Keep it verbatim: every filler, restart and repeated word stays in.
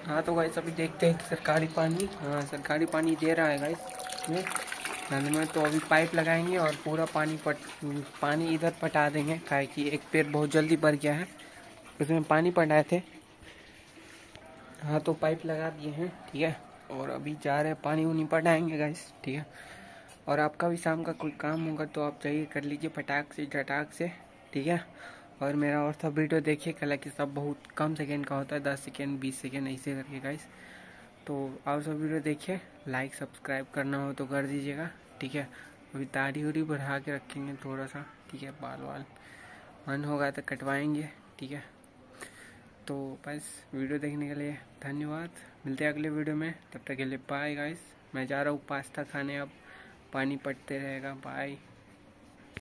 हाँ तो गाइस अभी देखते हैं कि सरकारी पानी, हाँ सरकारी पानी दे रहा है गाइस में नल में। तो अभी पाइप लगाएंगे और पूरा पानी पट पानी इधर पटा देंगे, काहे कि एक पेड़ बहुत जल्दी भर गया है, उसमें पानी पटाए थे। हाँ तो पाइप लगा दिए हैं, ठीक है। और अभी जा रहे हैं पानी उनी पटाएंगे गाइस, ठीक है। और आपका भी शाम का कोई काम होगा तो आप जाइए कर लीजिए फटाक से झटाक से, ठीक है। और मेरा और सब वीडियो देखिए, हालांकि सब बहुत कम सेकंड का होता है, दस सेकंड बीस सेकंड ऐसे करके गाइस। तो और सब वीडियो देखिए, लाइक सब्सक्राइब करना हो तो कर दीजिएगा, ठीक है। अभी दाढ़ी उड़ी बढ़ा के रखेंगे थोड़ा सा, ठीक है। बाल वाल मन होगा तो कटवाएंगे, ठीक है। तो बस वीडियो देखने के लिए धन्यवाद, मिलते हैं अगले वीडियो में, तब तक के लिए बाय गाइस। मैं जा रहा हूँ पास्ता खाने, अब पानी पटते रहेगा, बाय।